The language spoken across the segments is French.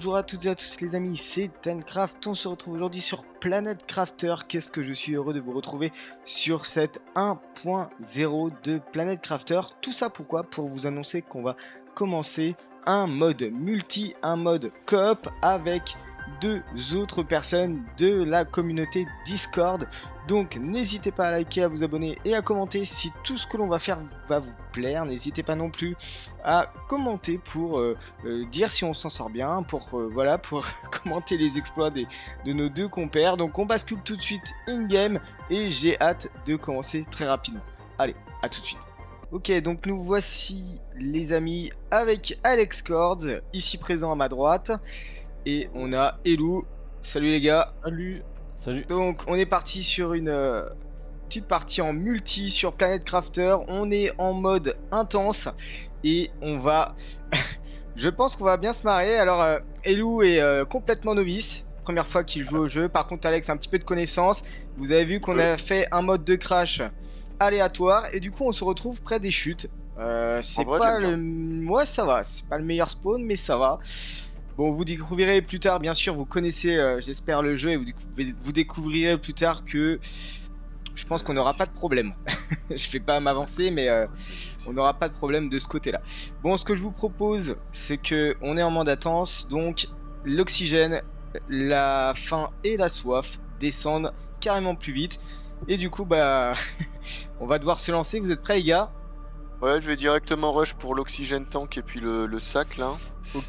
Bonjour à toutes et à tous les amis, c'est Tencraft. On se retrouve aujourd'hui sur Planet Crafter. Qu'est-ce que je suis heureux de vous retrouver sur cette 1.0 de Planet Crafter. Tout ça pourquoi? Pour vous annoncer qu'on va commencer un mode multi, un mode coop avec deux autres personnes de la communauté Discord. Donc n'hésitez pas à liker, à vous abonner et à commenter si tout ce que l'on va faire va vous plaire. N'hésitez pas non plus à commenter pour dire si on s'en sort bien, pour voilà, pour commenter les exploits de nos deux compères. Donc on bascule tout de suite in-game et j'ai hâte de commencer très rapidement. Allez, à tout de suite. Ok, donc nous voici les amis avec Alex Cord, ici présent à ma droite. Et on a Elou. Salut les gars. Salut. Salut. Donc on est parti sur une petite partie en multi sur Planet Crafter. On est en mode intense et on va... Je pense qu'on va bien se marrer. Alors Elou est complètement novice. Première fois qu'il joue au jeu. Par contre Alex a un petit peu de connaissance. Vous avez vu qu'on a fait un mode de crash aléatoire. Et du coup on se retrouve près des chutes. C'est pas le... Ouais, ça va. C'est pas le meilleur spawn mais ça va. Bon, vous découvrirez plus tard, bien sûr, vous connaissez, j'espère, le jeu et vous découvrirez plus tard que je pense qu'on n'aura pas de problème. Je vais pas m'avancer, mais on n'aura pas de problème de ce côté-là. Bon, ce que je vous propose, c'est que on est en mode intense, donc l'oxygène, la faim et la soif descendent carrément plus vite. Et du coup, bah, on va devoir se lancer. Vous êtes prêts, les gars? Ouais, je vais directement rush pour l'oxygène tank et puis le sac, là. Ok.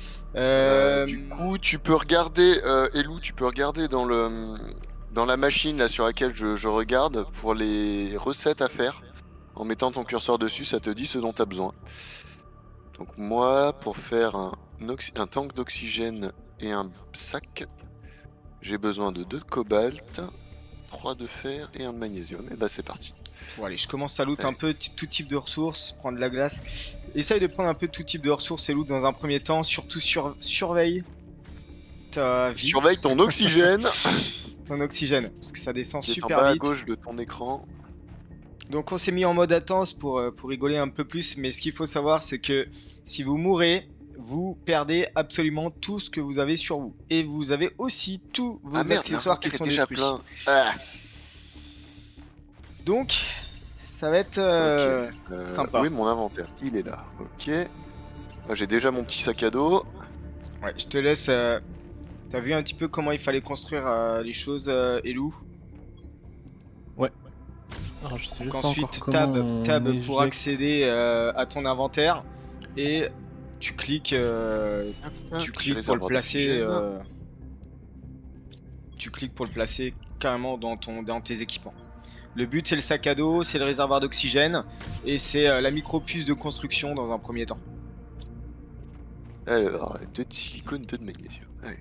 Du coup, tu peux regarder, Elou, tu peux regarder dans la machine là sur laquelle je regarde pour les recettes à faire. En mettant ton curseur dessus, ça te dit ce dont tu as besoin. Donc moi, pour faire un tank d'oxygène et un sac, j'ai besoin de 2 de cobalt, 3 de fer et 1 de magnésium. Et bah c'est parti. Bon allez, je commence à loot un peu tout type de ressources, prendre de la glace. Essaye de prendre un peu tout type de ressources et loot dans un premier temps, surtout surveille ta vie. Surveille ton oxygène. Ton oxygène, parce que ça descend qui est super en bas vite. à gauche de ton écran. Donc on s'est mis en mode intense pour rigoler un peu plus, mais ce qu'il faut savoir c'est que si vous mourrez, vous perdez absolument tout ce que vous avez sur vous. Et vous avez aussi tous vos accessoires qui sont détruits. Donc, ça va être sympa. Oui, mon inventaire, il est là. Ok. J'ai déjà mon petit sac à dos. Ouais, je te laisse. T'as vu un petit peu comment il fallait construire les choses, Elou? Ouais. Alors, donc ensuite, tab pour accéder à ton inventaire. Et tu cliques, pour le placer. Tu cliques pour le placer carrément dans tes équipements. Le but c'est le sac à dos, c'est le réservoir d'oxygène et c'est la micro-puce de construction dans un premier temps. Alors, 2 de silicone, 2 de magnésium. Allez,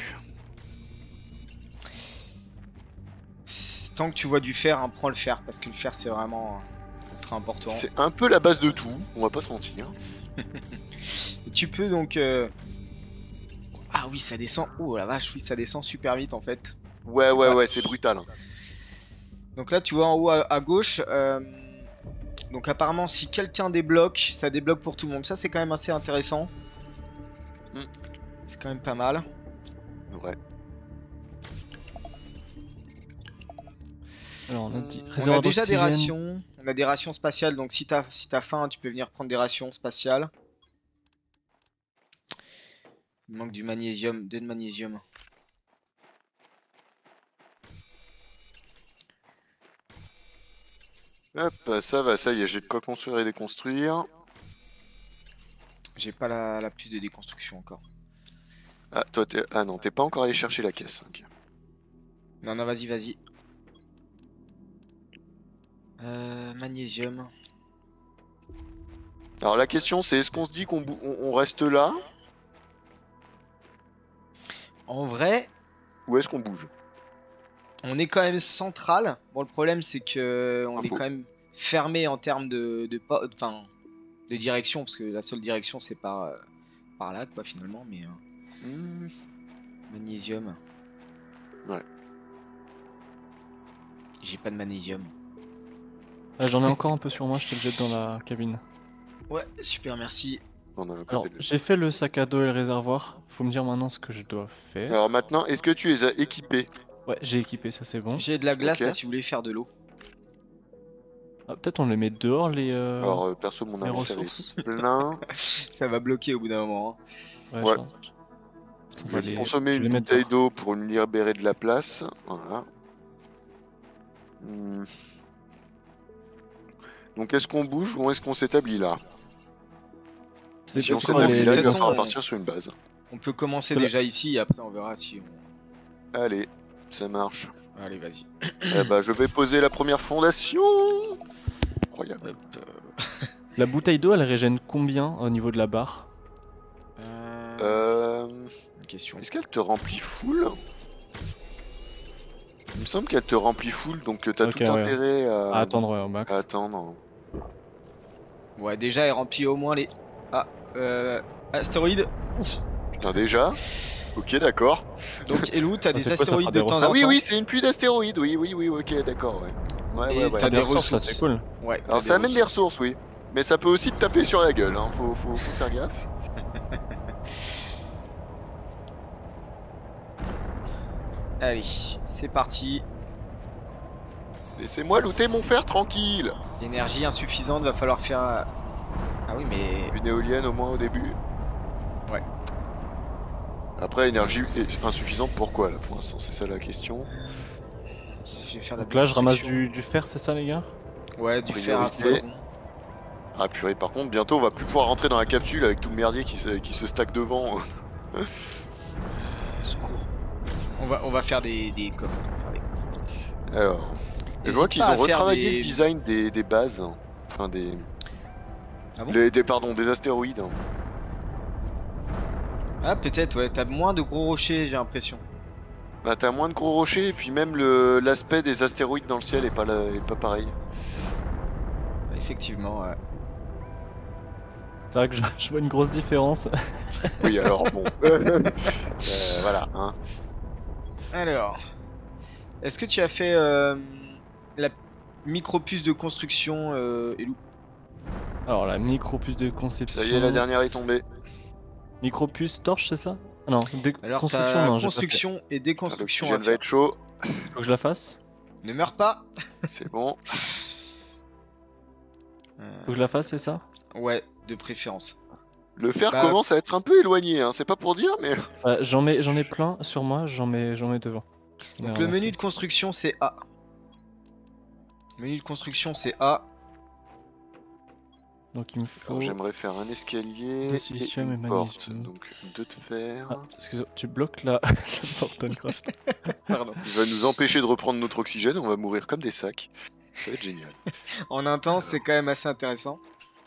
tant que tu vois du fer, hein, prends le fer parce que le fer c'est vraiment très important. C'est un peu la base de tout, on va pas se mentir. Et tu peux donc... Ah oui, ça descend. Oh la vache, oui, ça descend super vite en fait. Ouais, c'est brutal. Donc là, tu vois en haut à gauche. Donc apparemment, si quelqu'un débloque, ça débloque pour tout le monde. Ça, c'est quand même assez intéressant. C'est quand même pas mal. Ouais. Alors, on a déjà des rations. On a des rations spatiales. Donc si t'as faim, tu peux venir prendre des rations spatiales. Il manque du magnésium, 2 de magnésium. Hop, ça va, ça y est, j'ai de quoi construire et déconstruire. J'ai pas la puce de déconstruction encore. Ah, toi, ah non, t'es pas encore allé chercher la caisse. Okay. Non, vas-y. Magnésium. Alors la question c'est, est-ce qu'on se dit qu'on reste là? En vrai... Ou est-ce qu'on bouge? On est quand même central. Bon, le problème c'est que on est quand même fermé en termes de direction, parce que la seule direction c'est par là quoi finalement. Mais magnésium. Ouais. J'ai pas de magnésium. J'en ai encore un peu sur moi, je te le jette dans la cabine. Ouais, super, merci. On a un Alors, côté de- j'ai fait le sac à dos et le réservoir. Faut me dire maintenant ce que je dois faire. Alors maintenant, est-ce que tu les as équipés? Ouais, j'ai équipé, ça c'est bon. J'ai de la glace Ok. là si vous voulez faire de l'eau. Ah, peut-être on les met dehors, les Perso, mon les inventaire ressources. est plein. Ça va bloquer au bout d'un moment. Hein. Ouais, Ouais. On Je va vais les... consommer je vais une les mettre bouteille dehors. d'eau pour me libérer de la place. Voilà. Hmm. Donc est-ce qu'on bouge ou est-ce qu'on s'établit là? C'est Si on c'est quoi s'établit de là, toute il va façon, falloir on- partir sur une base. On peut commencer Cela- déjà ici et après on verra si on... Allez, ça marche. Allez, vas-y. Eh bah, je vais poser la première fondation. Incroyable. Hop. La bouteille d'eau, elle régène combien au niveau de la barre? Une question. Est-ce qu'elle te remplit full? Il me semble qu'elle te remplit full, donc t'as Ok, tout ouais. intérêt À attendre ouais, au max. à attendre. Ouais, déjà, elle remplit au moins les... Ah, astéroïdes. Ouf. Putain, déjà? Ok, d'accord. Donc, Elou, t'as des c'est quoi, ça astéroïdes fera de des temps en Ah temps. oui, oui, c'est une pluie d'astéroïdes. Oui, oui, oui, ok, d'accord, ouais. Ouais, Et ouais, ouais. t'as Ah, des des ressources, ça ressources. c'est cool. Ouais, t'as Alors des ça amène des ressources. ressources, oui. Mais ça peut aussi te taper sur la gueule, hein. Faut faire gaffe. Allez, c'est parti. Laissez-moi looter mon fer tranquille. Énergie insuffisante, va falloir faire... Ah oui, mais... Une éolienne au moins au début. Ouais. Après, énergie insuffisante, pourquoi là pour l'instant? C'est ça la question. Je vais faire la Donc là, je ramasse déconstruction. du fer, c'est ça, les gars? Ouais, du fer à Priorité. foison. Ah purée, par contre, bientôt on va plus pouvoir rentrer dans la capsule avec tout le merdier qui se stack devant. Secours. On va faire des coffres. On va faire des coffres. Alors, je vois N'hésite qu'ils pas ont à faire retravaillé des- le design des bases. Enfin, des... Ah bon Pardon, des astéroïdes. Ah, peut-être, ouais. T'as moins de gros rochers, j'ai l'impression. Bah t'as moins de gros rochers et puis même l'aspect des astéroïdes dans le ciel est est pas pareil. Effectivement, ouais. C'est vrai que je vois une grosse différence. Oui alors bon. Voilà. Hein. Alors, est-ce que tu as fait la micro-puce de construction, Elou? Alors, la micro-puce de conception. Ça y est, la dernière est tombée. Micro-puce torche, c'est ça? Ah non, Alors, construction, t'as non, j'ai pas construction et déconstruction à L'oxygène va faire. être chaud. fait. Faut que je la fasse? Ne meurs pas. C'est bon. Faut que je la fasse, c'est ça? Ouais, de préférence. Le fer Bah- commence à être un peu éloigné, hein. C'est pas pour dire, mais. J'en ai plein sur moi, j'en mets devant. J'en ai Donc le ramassé. menu de construction c'est A. Menu de construction c'est A. Donc il me faut... Alors, j'aimerais faire un escalier Des et silicium et une porte. magnésium. Donc 2 de fer. Ah, excuse-moi, tu bloques la, la porte Minecraft. Pardon. Il va nous empêcher de reprendre notre oxygène, on va mourir comme des sacs. Ça va être génial. En un temps c'est quand même assez intéressant.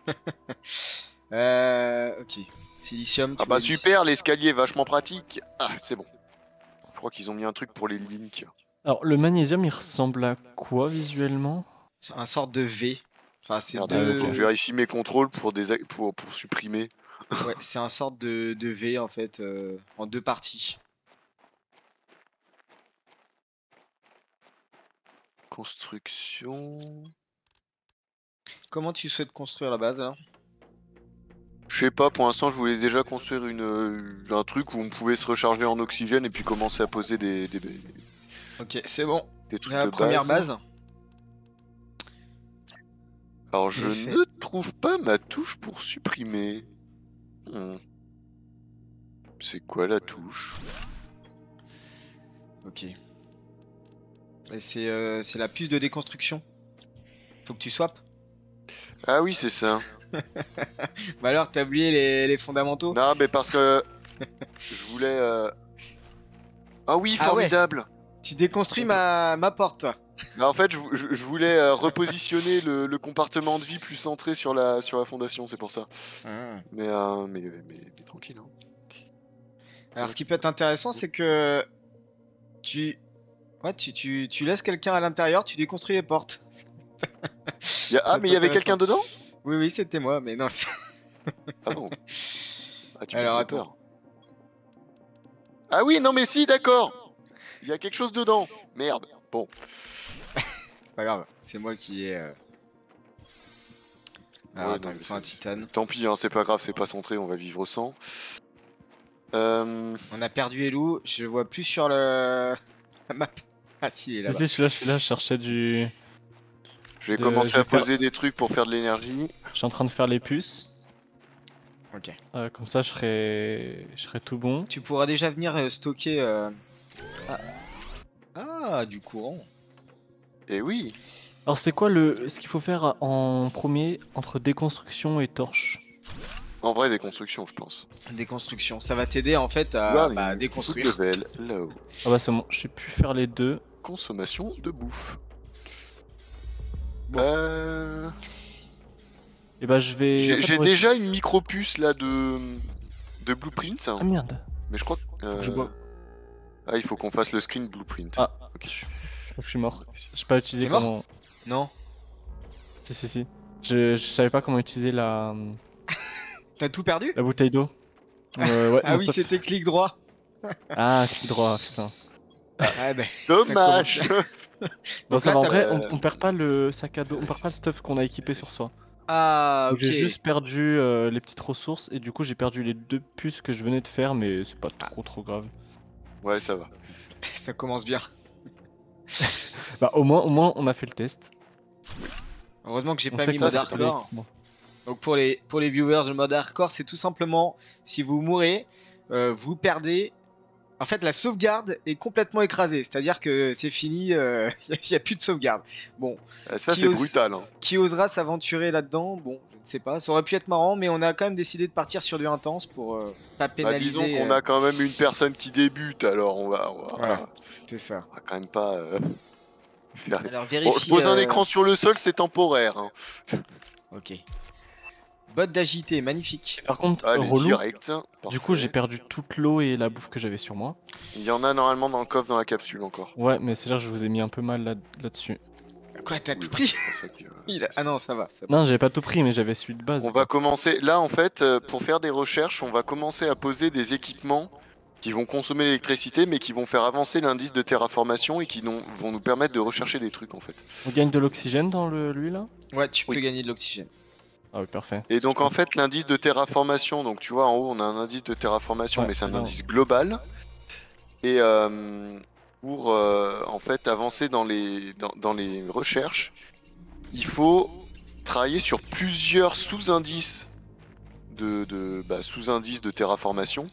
Ok. Silicium. Ah tu bah l'as dit. super, l'escalier vachement pratique. Ah, c'est bon. Je crois qu'ils ont mis un truc pour les links. Alors le magnésium il ressemble à quoi visuellement? C'est un sorte de V. Enfin c'est Merde, deux. faut que je vérifie mes contrôles pour supprimer. Ouais, c'est un sorte de V en fait en deux parties. Construction. Comment tu souhaites construire la base alors? Je sais pas, pour l'instant je voulais déjà construire un truc où on pouvait se recharger en oxygène et puis commencer à poser des Ok, c'est bon. trucs La de première base. Alors je J'ai fait. ne trouve pas ma touche pour supprimer. C'est quoi la touche? Ok. Et c'est la puce de déconstruction. Faut que tu swaps. Ah oui, c'est ça. Bah alors, t'as oublié les fondamentaux? Non, mais parce que je voulais. Ah oui, Ah ouais. formidable. Tu déconstruis ma porte. Bah, en fait, je voulais repositionner le compartiment de vie plus centré sur la fondation, c'est pour ça. Mais tranquille. Hein. Alors, ce qui peut être intéressant, c'est que tu laisses quelqu'un à l'intérieur, tu déconstruis les portes. Ah, mais il y avait quelqu'un dedans? Oui, oui, c'était moi, mais non. Ah bon? Ah, tu Alors, me fais attends. peur. Ah oui, non mais si, d'accord. Il y a quelque chose dedans. Merde. Bon. C'est pas grave, c'est moi qui ai. Alors Ouais, attends, non, il mais faut un titane. tant pis, hein, c'est pas grave, c'est pas centré, on va vivre sans. On a perdu Elou, je le vois plus sur le... la map. Ah si, il est Si, là-bas. si, je suis là, je cherchais du. Je vais commencer je vais à faire- poser des trucs pour faire de l'énergie. Je suis en train de faire les puces. Ok. Comme ça, je serai tout bon. Tu pourras déjà venir stocker... Ah. Ah, du courant. Et oui, Alors, c'est quoi ce qu'il faut faire en premier entre déconstruction et torche? en vrai, des constructions, je pense. Déconstruction, ça va t'aider en fait à Warning, déconstruire. level low. Ah bah, c'est bon, je sais plus faire les deux. Consommation de bouffe. Bon. Et bah, je vais. J'ai déjà une micro-puce là de blueprint. Ah merde. Mais je crois Faut que je que. bois. Ah, il faut qu'on fasse le screen blueprint. Ah, Ok. je crois que je suis mort. J'ai pas utilisé T'es mort comment. Non. Si. Je savais pas comment utiliser la T'as tout perdu bouteille d'eau. Ouais, Ah non, oui, stop. c'était clic droit. Ah, clic droit, putain. Ah ben. Dommage. Non, Donc ça là, va, en t'as- vrai, on perd pas le sac à dos, on perd pas le stuff qu'on a équipé sur soi. Ah, Donc ok. j'ai juste perdu les petites ressources et du coup j'ai perdu les 2 puces que je venais de faire, mais c'est pas trop grave. Ouais, ça va. Ça commence bien. Bah au moins on a fait le test. Heureusement que j'ai On pas sait mis que mode ça, c'est pas hardcore. bon. Donc pour les viewers, le mode hardcore, c'est tout simplement si vous mourrez, vous perdez. En fait, la sauvegarde est complètement écrasée, c'est-à-dire que c'est fini, il n'y a plus de sauvegarde. Bon, Ça, Qui c'est ose- brutal. Hein. qui osera s'aventurer là-dedans? Bon, je ne sais pas, ça aurait pu être marrant, mais on a quand même décidé de partir sur du intense pour pas Bah, pénaliser. disons qu'on a quand même une personne qui débute, alors Voilà, c'est ça. on va quand même pas faire. Alors Bon, vérifie. je pose un écran sur le sol, c'est temporaire. Hein. Ok. Botte d'agité, magnifique. Par contre, Allez, relou, direct. du coup j'ai perdu toute l'eau et la bouffe que j'avais sur moi. Il y en a normalement dans le coffre dans la capsule encore. Ouais, mais c'est là que je vous ai mis un peu mal là-dessus. Quoi, t'as Oui, tout bah, pris c'est pour ça que, Ah non, ça va. Ça va. Non, j'avais pas tout pris, mais j'avais celui de base. On va commencer. Là, en fait, pour faire des recherches, on va commencer à poser des équipements qui vont consommer l'électricité, mais qui vont faire avancer l'indice de terraformation et qui vont nous permettre de rechercher des trucs en fait. On gagne de l'oxygène dans lui là? Ouais, tu peux Oui. gagner de l'oxygène. Ah oui, parfait. Et donc en fait, l'indice de terraformation, donc tu vois en haut, on a un indice de terraformation, Ouais, mais c'est un là, indice global. Et pour en fait avancer dans les recherches, il faut travailler sur plusieurs sous-indices sous-indices de terraformation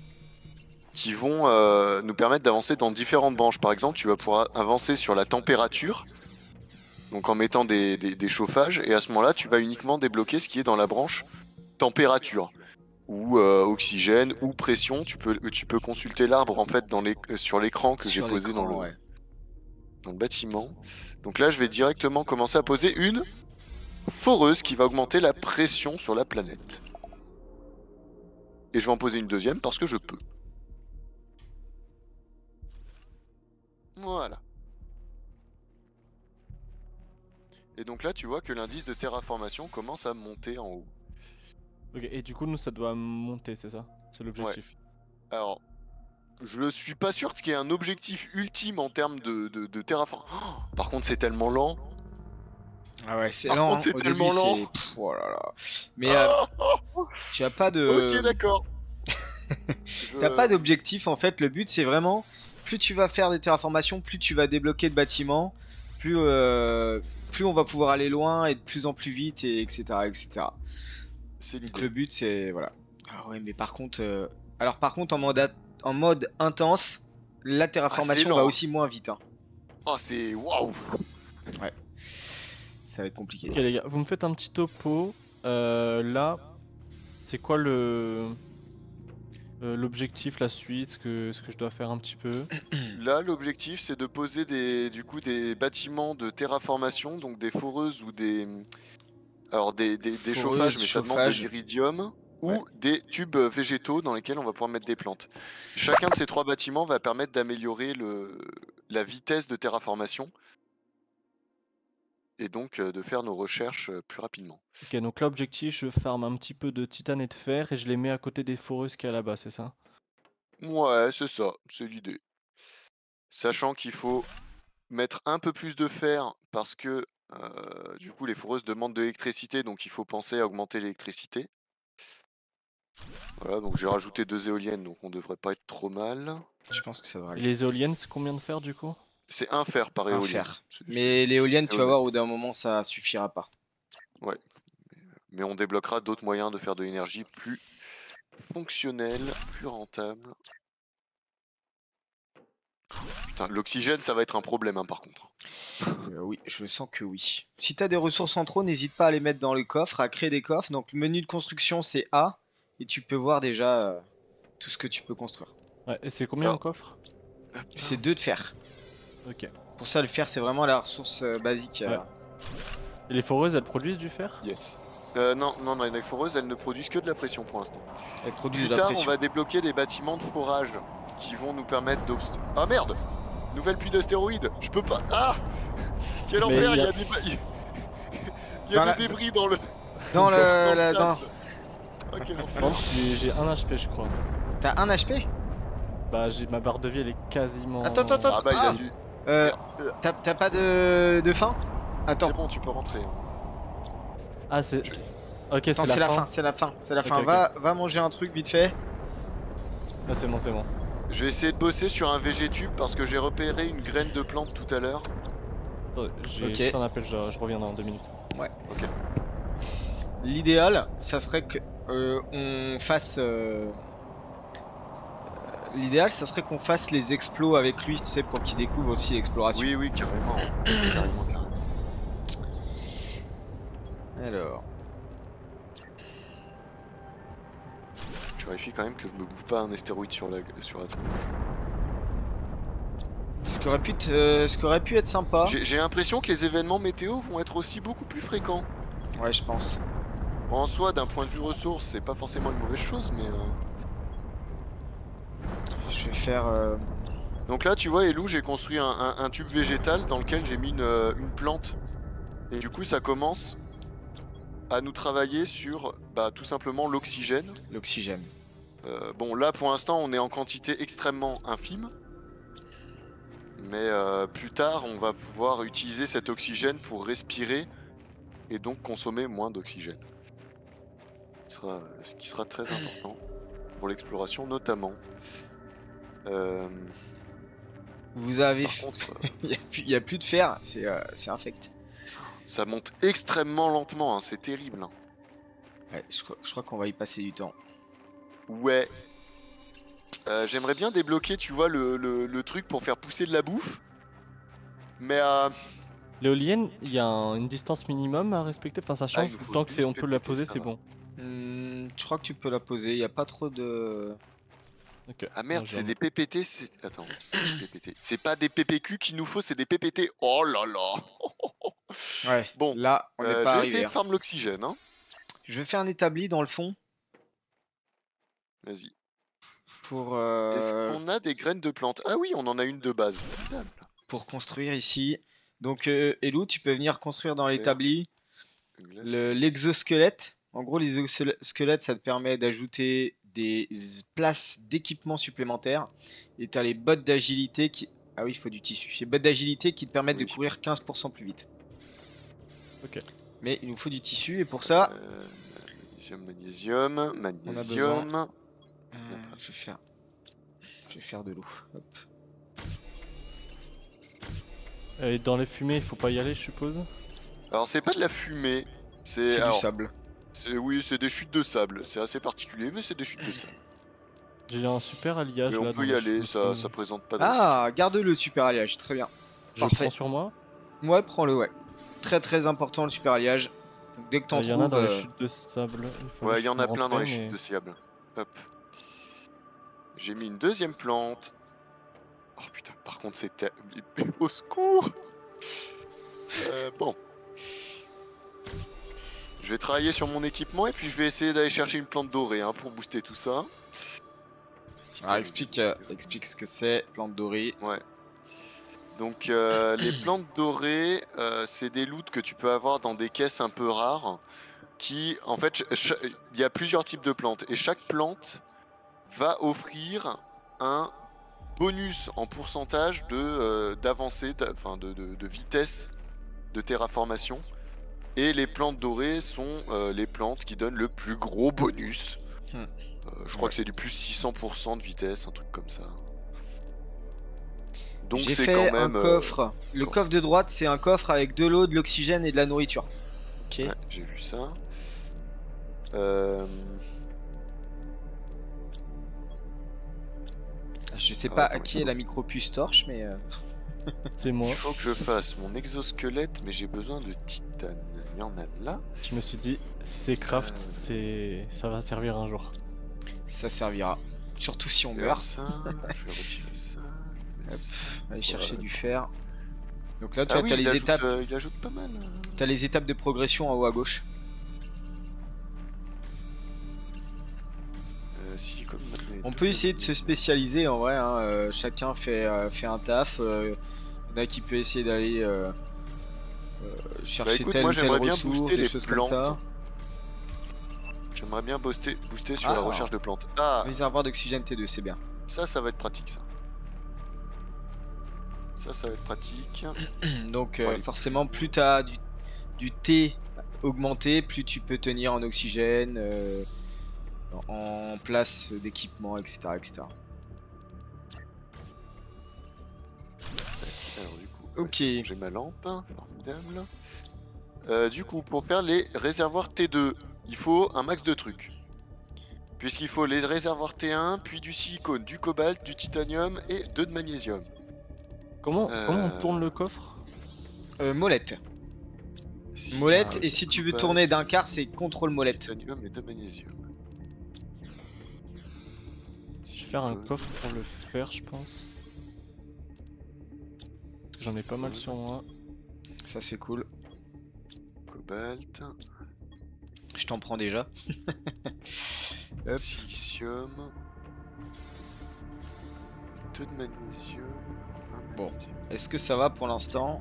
qui vont nous permettre d'avancer dans différentes branches. Par exemple, tu vas pouvoir avancer sur la température, donc en mettant des chauffages, et à ce moment-là, tu vas uniquement débloquer ce qui est dans la branche température, ou oxygène, ou pression. Tu peux consulter l'arbre en fait sur l'écran que j'ai Sur posé l'écran, ouais. dans le bâtiment. Donc là, je vais directement commencer à poser une foreuse qui va augmenter la pression sur la planète. Et je vais en poser une deuxième parce que je peux. Voilà. Et donc là, tu vois que l'indice de terraformation commence à monter en haut. Ok, et du coup, nous ça doit monter, c'est ça? C'est l'objectif. Alors, je suis pas sûr qu'il y ait un objectif ultime en termes de terraformation. Oh, par contre, c'est tellement lent. Ah ouais, c'est Par lent. contre, c'est Au tellement début, lent. c'est. Mais tu as pas de. Ok, d'accord. T'as pas d'objectif en fait. Le but, c'est vraiment plus tu vas faire des terraformations, plus tu vas débloquer de bâtiments, plus on va pouvoir aller loin et de plus en plus vite, et etc. etc. C'est Donc l'idée. le but, c'est voilà. Ah ouais, mais par contre, en mode intense, la terraformation lent, va hein. aussi moins vite. Hein. Oh, c'est waouh. Ça va être compliqué. Ok les gars, vous me faites un petit topo. Là, c'est quoi l'objectif, la suite, ce que je dois faire un petit peu? Là, l'objectif, c'est de poser des bâtiments de terraformation, donc des foreuses ou des Foreuses, chauffages, mais ça demande de chauffage. l'iridium, Ouais. ou des tubes végétaux dans lesquels on va pouvoir mettre des plantes. Chacun de ces trois bâtiments va permettre d'améliorer la vitesse de terraformation et donc de faire nos recherches plus rapidement. Ok, donc là, objectif, je farme un petit peu de titane et de fer et je les mets à côté des foreuses qu'il y a là-bas, c'est ça? Ouais, c'est ça, c'est l'idée. Sachant qu'il faut mettre un peu plus de fer parce que Du coup, les foreuses demandent de l'électricité, donc il faut penser à augmenter l'électricité. Voilà, donc j'ai rajouté 2 éoliennes, donc on devrait pas être trop mal. Je pense que ça va Et aller. les éoliennes, c'est combien de fer du coup? C'est un fer par Un éolienne. fer. C'est Mais l'éolienne, très tu vas honnête. voir, au bout d'un moment, ça suffira pas. Ouais. Mais on débloquera d'autres moyens de faire de l'énergie plus fonctionnelle, plus rentable. Putain, l'oxygène, ça va être un problème, hein, par contre. Oui, je sens que oui. Si t'as des ressources en trop, n'hésite pas à les mettre dans les coffres, à créer des coffres. Donc, le menu de construction, c'est A. Et tu peux voir déjà tout ce que tu peux construire. Ouais, et c'est combien Alors. un coffre? C'est 2 de fer. Ok. Pour ça, le fer, c'est vraiment la ressource basique. Ouais. Et les foreuses, elles produisent du fer? Yes. Non, les foreuses, elles ne produisent que de la pression pour l'instant. Elles produisent Plus de la tard, pression. on va débloquer des bâtiments de forage qui vont nous permettre Ah merde! Nouvelle pluie d'astéroïdes! Je peux pas. Ah! Quel Mais enfer! il Il y y a- a des, il y Dans a la- des débris dans le. Dans le. dans le la- dans- sas. Oh, quel enfer! Bon, j'ai 1 HP je crois. T'as 1 HP? Bah j'ai ma barre de vie, elle est quasiment... Attends. Ah bah il a Ah. dû. T'as pas de faim? Attends. C'est bon, tu peux rentrer. Ah c'est... Ok, Attends, c'est la fin. c'est la fin. Ok. Va manger un truc vite fait. Ah c'est bon, c'est bon. Je vais essayer de bosser sur un végétube parce que j'ai repéré une graine de plante tout à l'heure. Attends, j'ai Ok. juste un appel, je reviens dans 2 minutes. Ok. L'idéal, ça serait que on fasse. L'idéal, ça serait qu'on fasse les explos avec lui, tu sais, pour qu'il découvre aussi l'exploration. Oui, carrément. Carrément. Alors. Je vérifie quand même que je me bouffe pas un astéroïde sur la tronche. Ce qui aurait pu être sympa. J'ai l'impression que les événements météo vont être aussi beaucoup plus fréquents. Ouais, je pense. En soi, d'un point de vue ressources, c'est pas forcément une mauvaise chose, mais... Je vais faire. Donc là, tu vois, Elou, j'ai construit un tube végétal dans lequel j'ai mis une plante. Et du coup, ça commence à nous travailler sur, bah, tout simplement l'oxygène. L'oxygène. Bon, là, pour l'instant, on est en quantité extrêmement infime. Mais plus tard, on va pouvoir utiliser cet oxygène pour respirer et donc consommer moins d'oxygène. Ce qui sera très important pour l'exploration notamment. Vous avez. Par contre, Il y a plus de fer, c'est infect. ça monte extrêmement lentement, hein, c'est terrible. Hein. Ouais, je crois qu'on va y passer du temps. Ouais. J'aimerais bien débloquer, tu vois, le truc pour faire pousser de la bouffe. Mais L'éolienne, il y a une distance minimum à respecter, enfin ça change, il nous faut tant que 12 on peut la PPT, poser ça c'est va. bon. Je crois que tu peux la poser, il n'y a pas trop de. Ok. ah merde, Non, c'est des PPT, c'est... Attends, PPT. C'est pas des PPQ qu'il nous faut, c'est des PPT. Oh là là. Ouais, Bon, là, on n'est je pas vais arrivé. essayer de farm l'oxygène, hein. Je vais faire un établi dans le fond Vas-y. pour, Est-ce qu'on a des graines de plantes? Ah oui, on en a une de base. Formidable. pour construire ici. Donc, Elou, tu peux venir construire dans l'établi l'exosquelette. En gros, l'exosquelette, ça te permet d'ajouter des places d'équipement supplémentaires. Et tu as les bottes d'agilité qui. Ah oui, il faut du tissu. Les bottes d'agilité qui te permettent de Oui. courir 15% plus vite. Ok. Mais il nous faut du tissu et pour ça, magnésium. je vais faire de l'eau. Hop. Et dans les fumées, il faut pas y aller, je suppose. Alors c'est pas de la fumée, C'est du alors, sable. oui, c'est des chutes de sable. C'est assez particulier, mais c'est des chutes de sable. J'ai un super alliage Mais là. on peut dans y la aller, chute de ça fumée. présente pas de risque. Ah, garde le super alliage, très bien. Je le parfait. prends sur moi. Ouais, prends-le, ouais. Très très important le super alliage. Donc, dès que t'en Il y en a trouves. dans les chutes de sable. faut Ouais, que il y en je a plein dans les rentrer, chutes mais- de sable. Hop. J'ai mis une deuxième plante. Oh putain, par contre c'était... Au secours. Bon. Je vais travailler sur mon équipement et puis je vais essayer d'aller chercher une plante dorée, hein, pour booster tout ça. Ah, explique ce que c'est, plante dorée. Ouais. Donc les plantes dorées, c'est des loots que tu peux avoir dans des caisses un peu rares. Qui, en fait, il y a plusieurs types de plantes. Et chaque plante va offrir un bonus en pourcentage d'avancée, enfin de vitesse de terraformation. Et les plantes dorées sont les plantes qui donnent le plus gros bonus. Je crois que c'est du plus 600% de vitesse, un truc comme ça. Donc J'ai c'est fait quand même un coffre. Le coffre de droite, c'est un coffre avec de l'eau, de l'oxygène et de la nourriture. Ok. ouais, j'ai vu ça. Je sais Ah, pas attends, à qui est la micro-puce torche, mais... C'est moi. Il faut que je fasse mon exosquelette, mais j'ai besoin de titane. Il y en a là. Je me suis dit, si c'est craft, ça va servir un jour. ça servira. Surtout si on Je vais meurt. ça, je vais retirer ça. je vais Hop. ça. Aller chercher Voilà. du fer. Donc là, tu Ah vois, oui, t'as il les ajoute, étapes. il ajoute pas mal. T'as les étapes de progression en haut à gauche. Silicone, On peut essayer de se spécialiser en vrai. Hein. Chacun fait un taf. Il y en a qui peut essayer d'aller chercher écoute, telle moi, ou telle j'aimerais bien ressource, booster des les choses comme ça. plantes. J'aimerais bien booster sur Ah. la recherche de plantes. Ah, Réservoir d'oxygène T2, c'est bien. ça va être pratique, ça. Ça va être pratique. Donc Bon, allez. forcément, plus t'as du T augmenté, plus tu peux tenir en oxygène, en place d'équipement, etc., etc. Alors, du coup, Ok. j'ai ma lampe, formidable. Du coup, pour faire les réservoirs T2, il faut un max de trucs. Puisqu'il faut les réservoirs T1, puis du silicone, du cobalt, du titanium et 2 de magnésium. Comment on tourne le coffre? Molette. Si- Molette, ah, et si tu veux cobalt, tourner d'un quart, c'est contrôle molette. Titanium et 2 magnésium. Je vais faire un coffre pour le faire, je pense. J'en ai pas mal sur moi. Ça, c'est cool. Cobalt, Je t'en prends déjà. Hop. silicium, 2 de magnésium. un Bon. magnésium. Est-ce que ça va pour l'instant?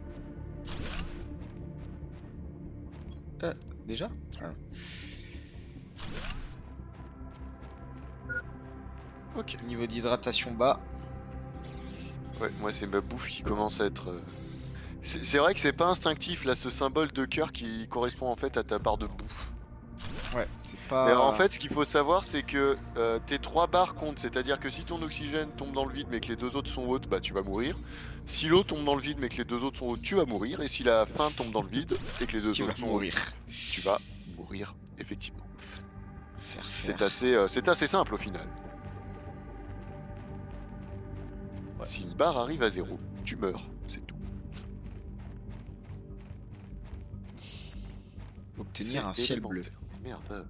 Déjà? Ah. Ok. Niveau d'hydratation bas. Ouais, moi c'est ma bouffe qui commence à être... C'est vrai que c'est pas instinctif là, ce symbole de cœur qui correspond en fait à ta barre de bouffe. Ouais, c'est pas... Mais alors, en fait, ce qu'il faut savoir, c'est que tes 3 barres comptent, c'est-à-dire que si ton oxygène tombe dans le vide mais que les 2 autres sont hautes, bah tu vas mourir. Si l'eau tombe dans le vide mais que les 2 autres sont hautes, tu vas mourir. Et si la faim tombe dans le vide et que les 2 tu vas autres sont mourir. hautes, tu vas mourir, effectivement. Faire. C'est assez simple au final. Ouais. Si une barre arrive à 0, tu meurs, c'est tout. Obtenir un C'est ciel bleu. élémentaire. Merde.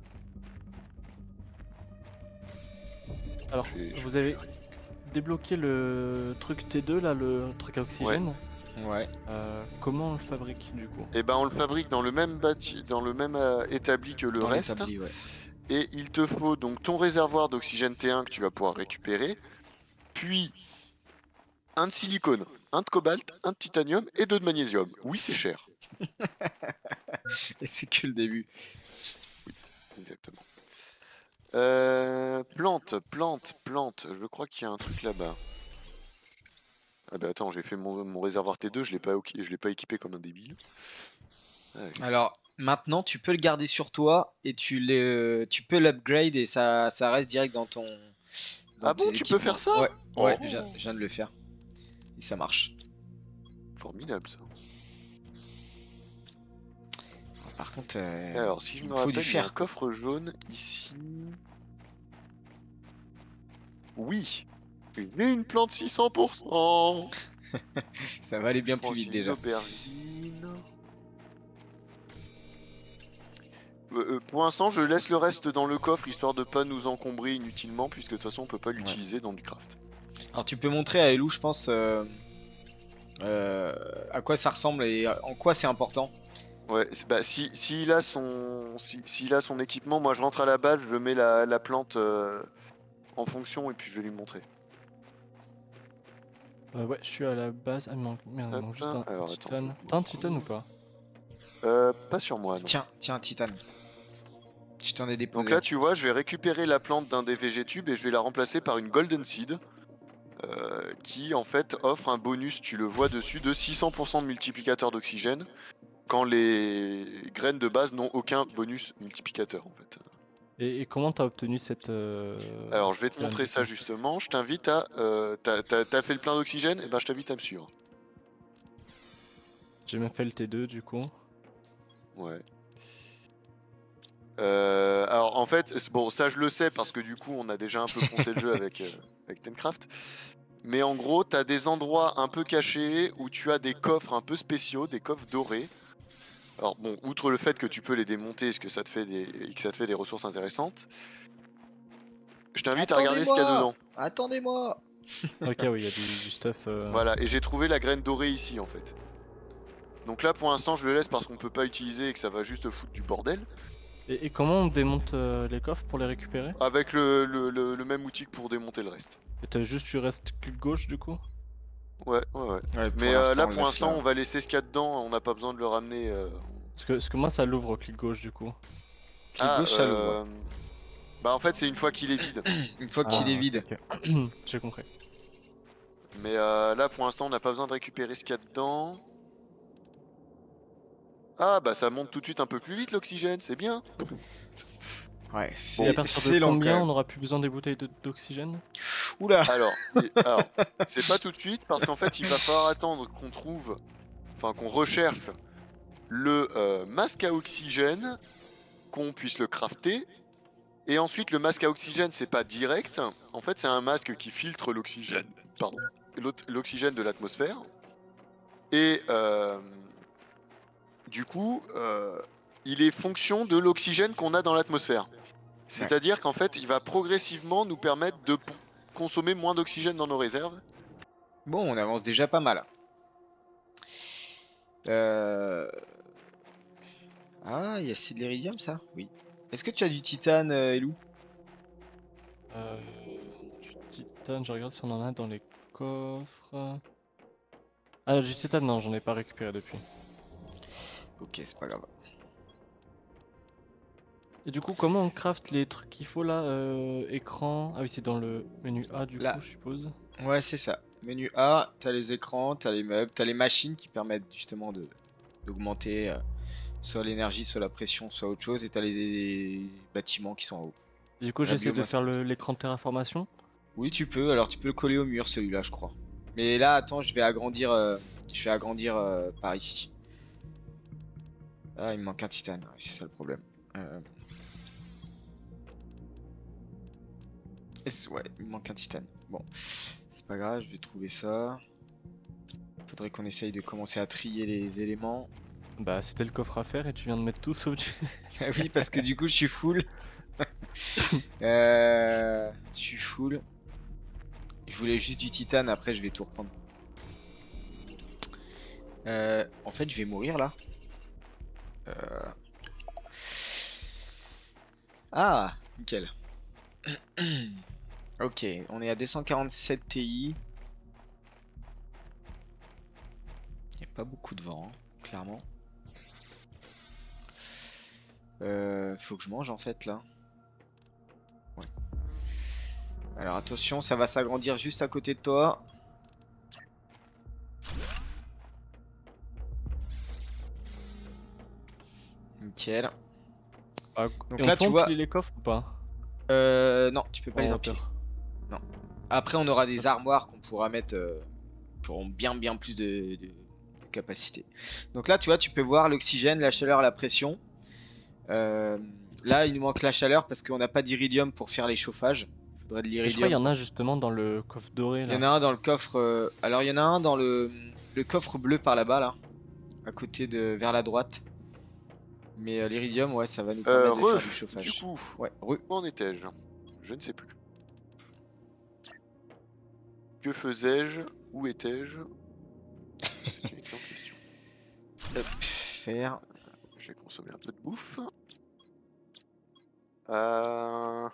Alors, J'ai- vous avez débloqué le truc T2 là, le truc à oxygène. Ouais. Comment on le fabrique du coup? Et ben on le fabrique dans le même établi que le Dans reste. l'établi, ouais. Et il te faut donc ton réservoir d'oxygène T1 que tu vas pouvoir récupérer, puis un de silicone, un de cobalt, un de titanium et 2 de magnésium. Oui, c'est cher. Et c'est que le début. Exactement. Plante. Je crois qu'il y a un truc là-bas. Ah bah attends, j'ai fait mon réservoir T2, je l'ai pas équipé comme un débile. Ouais. Alors, maintenant, tu peux le garder sur toi et tu peux l'upgrade et ça reste direct dans ton... dans Ah bon, tes tu peux faire équipements. ça? Ouais, ouais, Oh. je viens de le faire. Et ça marche. Formidable ça. Par contre, Et alors, si je il me faut du rappelle, il y a fer, un quoi. coffre jaune ici. Oui, j'ai une plante 600%. ça va aller bien Je prends plus vite aussi une déjà. aubergine. Pour l'instant, je laisse le reste dans le coffre histoire de pas nous encombrer inutilement, puisque de toute façon, on peut pas l'utiliser dans du craft. Alors, tu peux montrer à Elou, je pense, à quoi ça ressemble et en quoi c'est important. Ouais, bah, s'il a son équipement, moi je rentre à la base, je mets la plante en fonction et puis je vais lui montrer. Ouais, je suis à la base. Ah, merde, il manque juste un Alors, attends, titane. je- T'as un titane ou pas? Pas sur moi, non. Tiens, Titane. Je t'en ai déposé. Donc là, tu vois, je vais récupérer la plante d'un des végétubes et je vais la remplacer par une Golden Seed qui en fait offre un bonus, tu le vois dessus, de 600% de multiplicateur d'oxygène quand les graines de base n'ont aucun bonus multiplicateur en fait. Et comment t'as obtenu cette... Alors je vais te graine montrer de ça base justement, je t'invite à... T'as fait le plein d'oxygène, et ben je t'invite à me suivre. J'ai même fait le T2 du coup. Ouais. Alors en fait, bon ça je le sais parce que du coup on a déjà un peu poncé le jeu avec Timecraft. Mais en gros, t'as des endroits un peu cachés où tu as des coffres un peu spéciaux, des coffres dorés. Alors bon, outre le fait que tu peux les démonter et que ça te fait des ressources intéressantes, je t'invite à regarder ce qu'il y a dedans. Attendez-moi. Ok, oui, il y a du stuff. Voilà, et j'ai trouvé la graine dorée ici en fait. Donc là pour l'instant je le laisse parce qu'on peut pas utiliser et que ça va juste foutre du bordel. Et comment on démonte les coffres pour les récupérer? Avec le même outil que pour démonter le reste. Et t'as juste, tu restes clic gauche du coup? Ouais. Ouais, Mais là pour laisse l'instant là. on va laisser ce qu'il y a dedans, on n'a pas besoin de le ramener. Parce que moi ça l'ouvre clic gauche du coup. Clic gauche, ça l'ouvre. Bah en fait c'est une fois qu'il est vide. Une fois qu'il est vide. Ok. J'ai compris. Mais là pour l'instant on n'a pas besoin de récupérer ce qu'il y a dedans. Ah bah ça monte tout de suite un peu plus vite l'oxygène, c'est bien. Ouais, Et à partir c'est de lent combien quand on même. n'aura plus besoin des bouteilles d'oxygène? Oula. Alors c'est pas tout de suite parce qu'en fait il va falloir attendre qu'on trouve, enfin qu'on recherche le masque à oxygène, qu'on puisse le crafter. Et ensuite le masque à oxygène c'est pas direct, en fait c'est un masque qui filtre l'oxygène, pardon, l'oxygène de l'atmosphère. Et du coup il est fonction de l'oxygène qu'on a dans l'atmosphère. C'est-à-dire qu'en fait il va progressivement nous permettre de consommer moins d'oxygène dans nos réserves. Bon, on avance déjà pas mal. Ah, il y a c'est de l'iridium ça? Oui. Est-ce que tu as du titane, Elou? Du titane, je regarde si on en a dans les coffres. Ah, du titane, non, j'en ai pas récupéré depuis. Ok, c'est pas grave. Et du coup, comment on craft les trucs qu'il faut là? Écran. Ah oui, c'est dans le menu A du Là. coup, je suppose. Ouais, c'est ça. Menu A, t'as les écrans, t'as les meubles, t'as les machines qui permettent justement d'augmenter soit l'énergie, soit la pression, soit autre chose, et t'as les bâtiments qui sont en haut. Et du coup, La j'essaie de biomasse. faire l'écran de terraformation. Oui, tu peux. Alors, tu peux le coller au mur, celui-là, je crois. Mais là, attends, je vais agrandir par ici. Ah, il me manque un titane. Ouais, c'est ça le problème. Ouais, il me manque un titane. Bon, c'est pas grave, je vais trouver ça. Faudrait qu'on essaye de commencer à trier les éléments. Bah, c'était le coffre à faire et tu viens de mettre tout sauf du. Ah oui, parce que du coup, je suis full. Je suis full. Je voulais juste du titane, après je vais tout reprendre. En fait, je vais mourir là. Ah, nickel. Ok, on est à 247 Ti. Il n'y a pas beaucoup de vent, hein, clairement. Faut que je mange en fait là. Ouais. Alors attention, ça va s'agrandir juste à côté de toi. Nickel. Ah, Donc et là, on peut tu vois- empiler les coffres ou pas? Non, tu peux pas En les hauteur. empiler. Non. Après, on aura des armoires qu'on pourra mettre qui auront bien plus de capacité. Donc là, tu vois, tu peux voir l'oxygène, la chaleur, la pression. Là, il nous manque la chaleur parce qu'on n'a pas d'iridium pour faire les chauffages. Il faudrait de Et je crois l'iridium. qu'il y en a justement dans le coffre doré Il là. y en a un dans le coffre. Alors, il y en a un dans le coffre bleu par là-bas, là. À côté de. Vers la droite. Mais l'iridium, ouais, ça va nous permettre de faire du chauffage. Du coup, Ouais, où en étais-je? Je ne sais plus. Que faisais-je? Où étais-je? C'est une excellente question. Hop, faire. J'ai consommé un peu de bouffe. Ah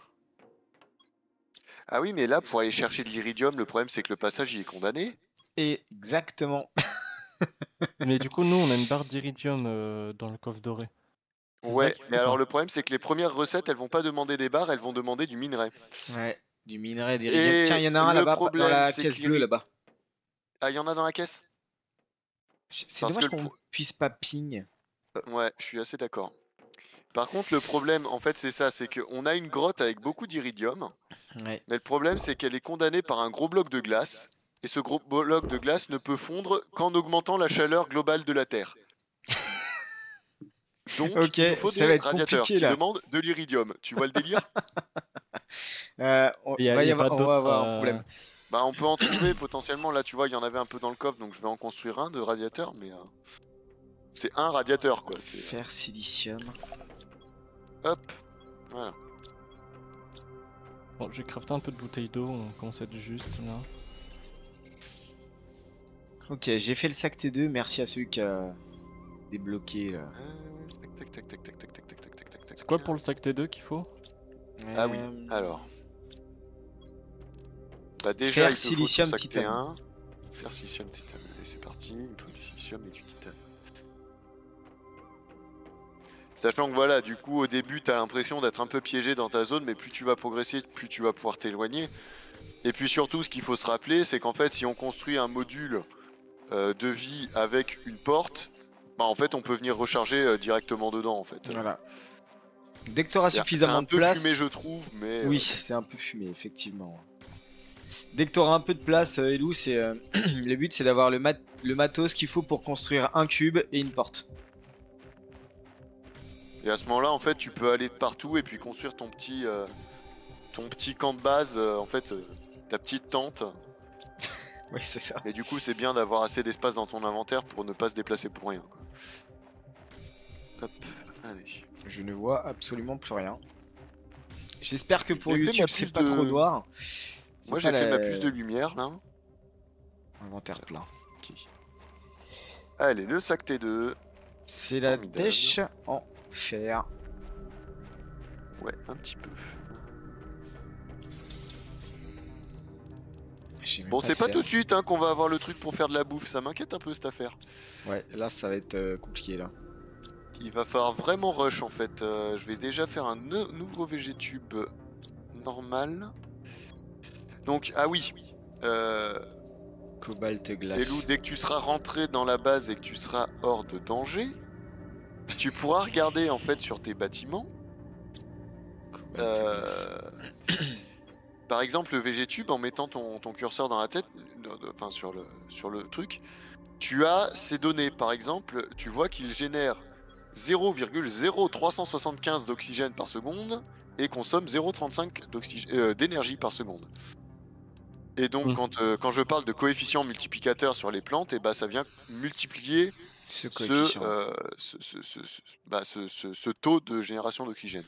oui, mais là, pour aller chercher de l'iridium, le problème c'est que le passage il est condamné. Exactement. Mais du coup, nous on a une barre d'iridium dans le coffre doré. C'est ça Ouais, qu'il faut mais alors pas. le problème c'est que les premières recettes elles vont pas demander des barres, elles vont demander du minerai. Ouais, du minerai d'iridium. Et Tiens, il y en a un le là-bas, dans problème, la c'est caisse que bleue là-bas. Ah, il y en a dans la caisse? C'est Parce dommage que qu'on puisse pas ping. Ouais, je suis assez d'accord. Par contre, le problème, en fait, c'est ça, c'est qu'on a une grotte avec beaucoup d'iridium, Ouais. mais le problème, c'est qu'elle est condamnée par un gros bloc de glace, et ce gros bloc de glace ne peut fondre qu'en augmentant la chaleur globale de la Terre. Donc, Ok, il nous faut ça va des être radiateurs compliqué qui là. demandent de l'iridium. Tu vois le délire? On, Il y a, va y y a pas avoir, on va d'autres. avoir un problème. Bah, on peut en trouver potentiellement. Là, tu vois, il y en avait un peu dans le coffre, donc je vais en construire un de radiateur, mais c'est un radiateur, quoi. C'est Fer, silicium. hop, voilà. Bon, je vais crafter un peu de bouteilles d'eau, on commence à être juste là. Ok, j'ai fait le sac T2. Merci à celui qui a débloqué là. Tac, tac, tac, tac, tac, tac, tac, tac, tac, tac, tac. C'est quoi pour le sac T2 qu'il faut? Ah oui, alors. Bah déjà, Fer, il te faut ton silicium, sac titane. T1. Fer, silicium, titane. Allez, c'est parti. Il me faut du silicium et du titane. Sachant que voilà, du coup, au début, t'as l'impression d'être un peu piégé dans ta zone, mais plus tu vas progresser, plus tu vas pouvoir t'éloigner. Et puis surtout, ce qu'il faut se rappeler, c'est qu'en fait, si on construit un module de vie avec une porte, bah en fait, on peut venir recharger directement dedans, en fait. Voilà. Dès que tu auras C'est suffisamment un de peu place. fumé, je trouve, mais... Oui, c'est un peu fumé, effectivement. Dès que tu auras un peu de place, Elou, c'est le but, c'est d'avoir le matos qu'il faut pour construire un cube et une porte. Et à ce moment-là, en fait, tu peux aller de partout et puis construire ton petit camp de base, en fait, ta petite tente. Oui, c'est ça. Et du coup, c'est bien d'avoir assez d'espace dans ton inventaire pour ne pas se déplacer pour rien, quoi. Hop, allez. Je ne vois absolument plus rien. J'espère que pour J'ai fait YouTube, ma c'est puce pas de- trop noir. C'est Moi, pas j'ai fait la- ma puce de lumière, là. Inventaire plein. Ok. Allez, le sac T2. C'est la Formidable. dèche en fer. Ouais, un petit peu. J'ai même Bon, c'est de pas fer. tout de suite hein, qu'on va avoir le truc pour faire de la bouffe. Ça m'inquiète un peu, cette affaire. Ouais, là, ça va être compliqué, là. Il va falloir vraiment rush, en fait. Je vais déjà faire un nouveau VGTube normal. Donc, ah oui. Cobalt Elou, glace. dès que tu seras rentré dans la base et que tu seras hors de danger, tu pourras regarder, en fait, sur tes bâtiments. Cobalt glace. Par exemple, le VGTube, en mettant ton curseur dans la tête, enfin sur le truc, tu as ces données. Par exemple, tu vois qu'il génère 0,0375 d'oxygène par seconde et consomme 0,35 d'énergie par seconde. Et donc, quand je parle de coefficient multiplicateur sur les plantes, et bah, ça vient multiplier Ce coefficient. ce taux de génération d'oxygène.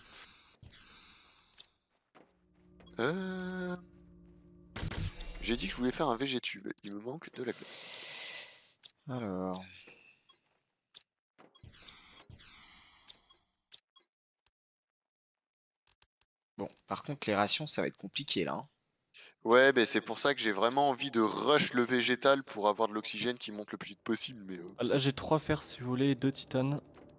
J'ai dit que je voulais faire un VGTube. Il me manque de la glace. Alors. Bon, par contre, les rations, ça va être compliqué là. Hein. Ouais, bah c'est pour ça que j'ai vraiment envie de rush le végétal pour avoir de l'oxygène qui monte le plus vite possible. Mais Là j'ai 3 fers si vous voulez et 2 titanes.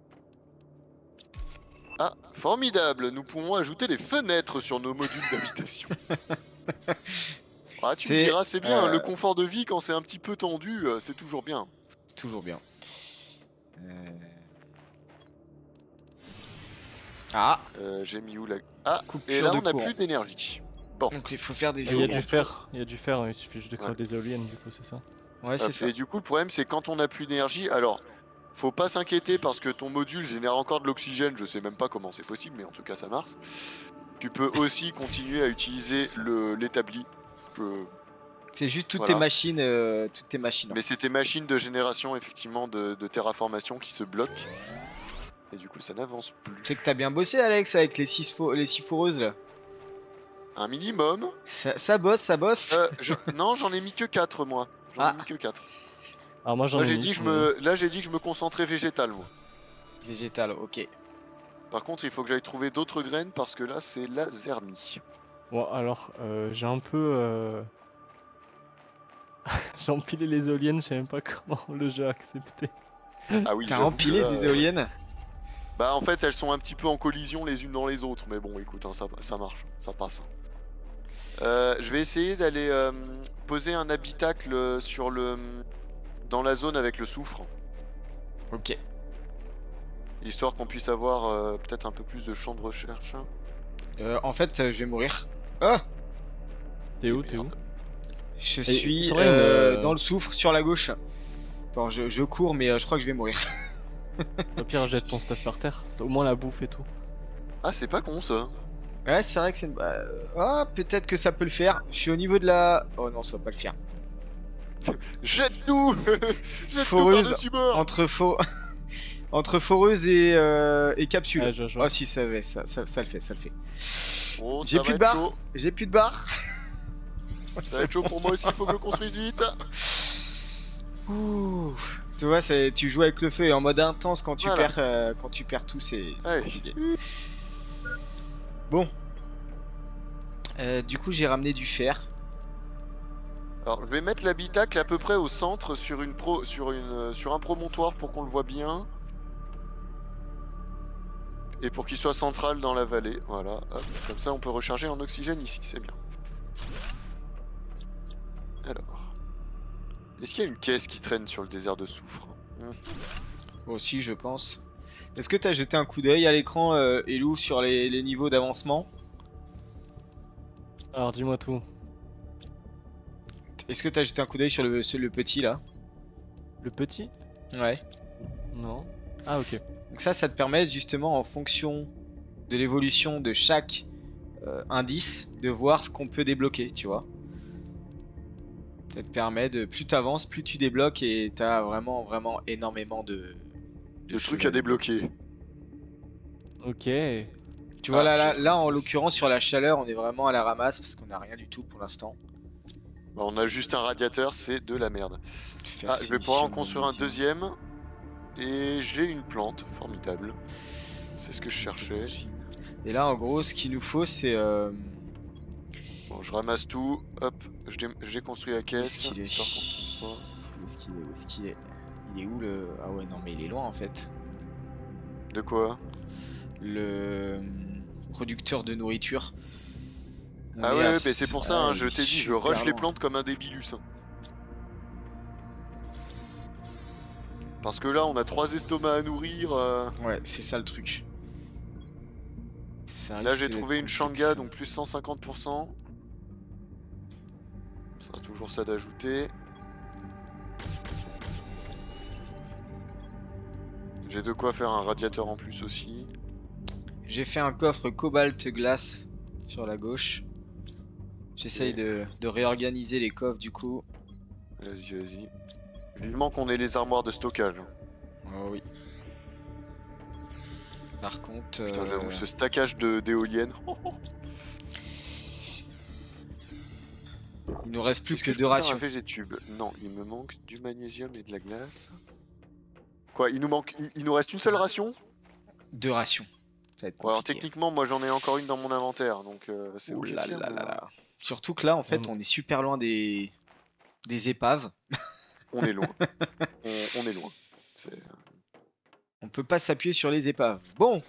Ah, formidable! Nous pouvons ajouter des fenêtres sur nos modules d'habitation. Ah, tu me diras, c'est bien, le confort de vie quand c'est un petit peu tendu, c'est toujours bien. Toujours bien. Ah! J'ai mis où la... Ah, Coupure et là de on n'a courant. plus d'énergie. Bon. Donc il faut faire des Il y a éoliennes. du fer, il suffit juste de créer des éoliennes du coup, c'est ça. Ouais, c'est ça. Et du coup, le problème, c'est quand on n'a plus d'énergie, alors, faut pas s'inquiéter parce que ton module génère encore de l'oxygène, je sais même pas comment c'est possible, mais en tout cas, ça marche. Tu peux aussi continuer à utiliser l'établi. C'est juste toutes Voilà. tes machines. Hein. Mais c'est tes machines de génération, effectivement, de terraformation qui se bloquent. Et du coup, ça n'avance plus. C'est que t'as bien bossé, Alex, avec les 6 foreuses là. Un minimum. Ça bosse, ça bosse. Non, j'en ai mis que 4, moi. J'en ai mis que 4. Alors moi j'en ai Là, j'ai mis, dit que je me concentrais végétal, moi. Végétal, ok. Par contre, il faut que j'aille trouver d'autres graines parce que là, c'est la zermie. Bon alors, j'ai un peu... j'ai empilé les éoliennes, je sais même pas comment le jeu a accepté. Ah oui, T'as j'avoue empilé que là, des éoliennes. Bah en fait elles sont un petit peu en collision les unes dans les autres, mais bon écoute, hein, ça marche, ça passe. Je vais essayer d'aller poser un habitacle dans la zone avec le soufre. Ok. Histoire qu'on puisse avoir peut-être un peu plus de champ de recherche. En fait, je vais mourir. Oh, T'es où, t'es où? je suis t'aurais une, dans le soufre sur la gauche. Attends, je cours, mais je crois que je vais mourir. Au pire, jette ton stuff par terre. T'as au moins la bouffe et tout. Ah, c'est pas con ça. Ouais, c'est vrai que c'est une... Ah, peut-être que ça peut le faire. Je suis au niveau de la... Oh non, ça va pas le faire. Jette tout. Jette tout Foreuse par-dessus bord. entre foreuse et capsule. Ouais, je vois. Oh si, ça le fait, ça le fait, ça le fait. Oh, J'ai ça plus va de être barre. chaud. J'ai plus de barre. Ça va être chaud pour moi aussi, faut que je le construise vite. Ouh. Tu vois, tu joues avec le feu et en mode intense quand tu Voilà. perds tout, c'est Allez. compliqué. Bon. Du coup, j'ai ramené du fer. Alors, je vais mettre l'habitacle à peu près au centre sur un promontoire pour qu'on le voit bien. Et pour qu'il soit central dans la vallée. Voilà, hop. Comme ça on peut recharger en oxygène ici, c'est bien. Alors. Est-ce qu'il y a une caisse qui traîne sur le désert de soufre? Moi aussi, je pense. Est-ce que t'as jeté un coup d'œil à l'écran, Elou, sur les niveaux d'avancement? Alors, dis-moi tout. Est-ce que t'as jeté un coup d'œil sur le petit là? Le petit? Ouais. Non. Ah, ok. Donc ça te permet justement en fonction de l'évolution de chaque indice de voir ce qu'on peut débloquer, tu vois. Ça te permet de plus t'avances, plus tu débloques et t'as vraiment énormément de trucs à débloquer. Ok. Tu vois Ah, là en l'occurrence sur la chaleur on est vraiment à la ramasse parce qu'on a rien du tout pour l'instant. Bah, on a juste un radiateur, c'est de la merde. Ah, je vais pouvoir en construire un deuxième. Et j'ai une plante, formidable. C'est ce que je cherchais. Et là en gros ce qu'il nous faut c'est... Bon, je ramasse tout, hop, j'ai construit la caisse. Où est-ce qu'il est histoire qu'on se trompe pas. Où est-ce qu'il est? Il est où le... Ah ouais non mais il est loin en fait. De quoi? Le producteur de nourriture. Ah ouais, mais c'est pour ça, hein, je il est t'ai dit, je super rush les loin. plantes comme un débilus. Parce que là, on a 3 estomacs à nourrir. Ouais, c'est ça le truc. Ça Là, risque j'ai d'être trouvé une complexe. shanga, donc plus 150%. Ça sera toujours ça d'ajouter. J'ai de quoi faire un radiateur en plus aussi. J'ai fait un coffre cobalt glace sur la gauche. J'essaye de réorganiser les coffres du coup. Vas-y, vas-y. Vivement qu'on ait les armoires de stockage. Oh oui. Par contre... Putain, j'avoue, ce stackage d'éoliennes. Il nous reste plus Est-ce que je deux peux faire rations. un végétube? Non, il me manque du magnésium et de la glace. Quoi, il nous reste une seule ration? 2 rations. Ça va être Ouais, alors compliqué. techniquement, moi j'en ai encore une dans mon inventaire, donc c'est Ouh où je là tire, là moi. là là. Surtout que là en fait on est super loin des épaves. On est loin. on est loin. C'est- On peut pas s'appuyer sur les épaves. Bon,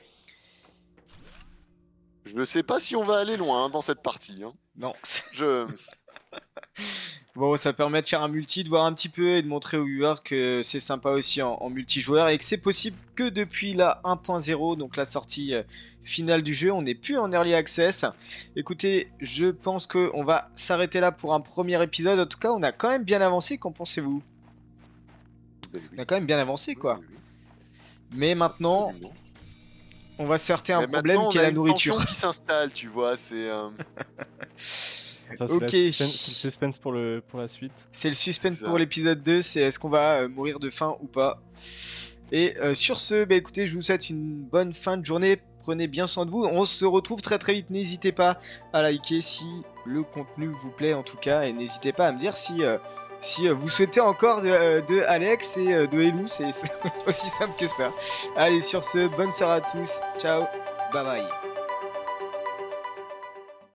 Je ne sais pas si on va aller loin hein, dans cette partie. Hein. non. Je... Bon, ça permet de faire un multi, de voir un petit peu et de montrer aux viewers que c'est sympa aussi en multijoueur et que c'est possible que depuis la 1.0, donc la sortie finale du jeu, on n'est plus en early access. Écoutez, je pense qu'on va s'arrêter là pour un premier épisode. En tout cas, on a quand même bien avancé, qu'en pensez-vous? On a quand même bien avancé, quoi. Mais maintenant, Absolument. on va se heurter à un Mais problème maintenant, qui on est a la une nourriture. tension qui s'installe, tu vois, c'est... Ça, c'est Ok. c'est le suspense pour la suite. C'est le suspense C'est pour ça. l'épisode 2, c'est est-ce qu'on va mourir de faim ou pas. Et sur ce, bah écoutez, je vous souhaite une bonne fin de journée, prenez bien soin de vous, on se retrouve très vite, n'hésitez pas à liker si le contenu vous plaît en tout cas, et n'hésitez pas à me dire si vous souhaitez encore de Alex et de Elou, c'est aussi simple que ça. Allez, sur ce, bonne soirée à tous, ciao, bye bye.